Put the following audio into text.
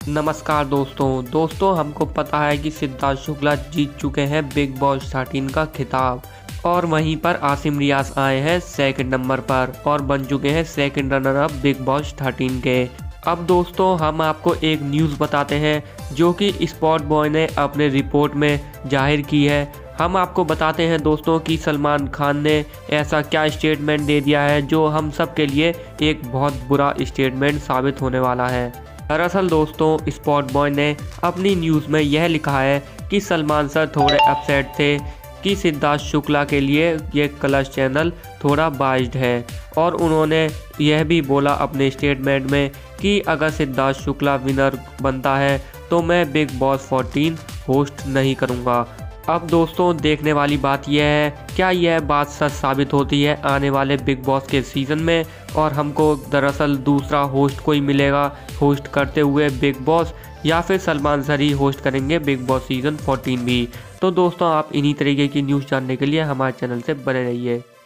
नमस्कार दोस्तों हमको पता है कि सिद्धार्थ शुक्ला जीत चुके हैं बिग बॉस 13 का खिताब और वहीं पर आसिम रियाज आए हैं सेकंड नंबर पर और बन चुके हैं second runner up Bigg Boss 13 के। अब दोस्तों हम आपको एक न्यूज़ बताते हैं जो कि स्पॉट बॉय ने अपने रिपोर्ट में जाहिर की है। हम आपको बताते हैं दोस्तों कि सलमान खान ने ऐसा क्या स्टेटमेंट दे दिया है जो हम सब के लिए एक बहुत बुरा स्टेटमेंट साबित होने वाला है। दरअसल दोस्तों स्पॉट बॉय ने अपनी न्यूज़ में यह लिखा है कि सलमान सर थोड़े अपसेट थे कि सिद्धार्थ शुक्ला के लिए ये कलर्स चैनल थोड़ा बाइस्ड है और उन्होंने यह भी बोला अपने स्टेटमेंट में कि अगर सिद्धार्थ शुक्ला विनर बनता है तो मैं बिग बॉस 14 होस्ट नहीं करूँगा। अब दोस्तों देखने वाली बात यह है क्या यह बात सच साबित होती है आने वाले बिग बॉस के सीज़न में और हमको दरअसल दूसरा होस्ट कोई मिलेगा होस्ट करते हुए बिग बॉस या फिर सलमान सर ही होस्ट करेंगे बिग बॉस सीज़न 14 भी। तो दोस्तों आप इन्हीं तरीके की न्यूज़ जानने के लिए हमारे चैनल से बने रहिए।